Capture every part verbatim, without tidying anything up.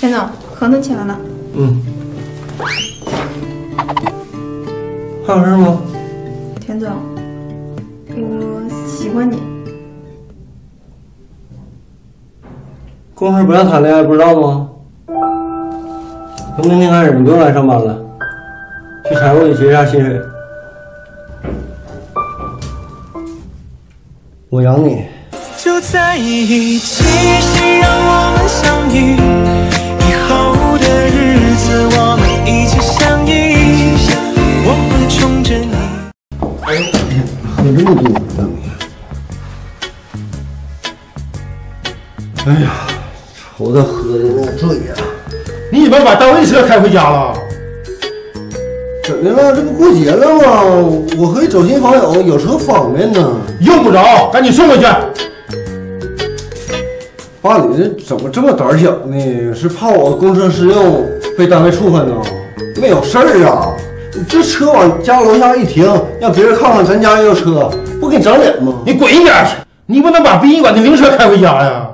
田总，合同签完了。 嗯。还有事吗？ 田总，我喜欢你。 公司不让谈恋爱，不知道吗？从明天开始你不用来上班了，去财务里结一下薪水。我养你。 就在一起，谁让我们相遇？以后的日子，我们一起相依。我会宠着你。 哎呦，喝这么多呢你！哎呀，瞅他喝的那醉呀！ 你怎么把单位车开回家了？ 怎么了？这不过节了吗？我可以走亲访友，有车方便呢。 用不着，赶紧送回去。 爸，你这怎么这么胆小呢？是怕我公车私用被单位处分呢？没有事儿啊，你这车往家楼下一停，让别人看看咱家也有车，不给你长脸吗？ 你滚一边去！你不能把殡仪馆的灵车开回家呀！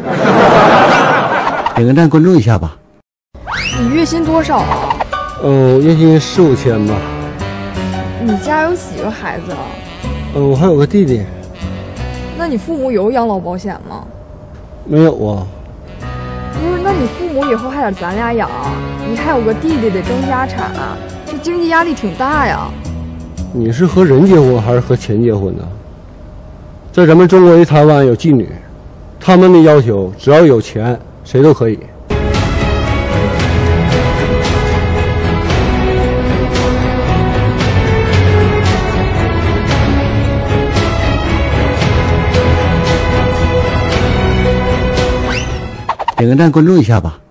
点个赞，关注一下吧。 你月薪多少啊？ 哦，月薪四五千吧。 你家有几个孩子啊？ 嗯，我还有个弟弟。 那你父母有养老保险吗？ 没有啊。 不是，那你父母以后还得咱俩养，你还有个弟弟得争家产，这经济压力挺大呀。 你是和人结婚还是和钱结婚呢？在咱们中国的台湾有妓女，他们的要求只要有钱，谁都可以。点个赞，关注一下吧。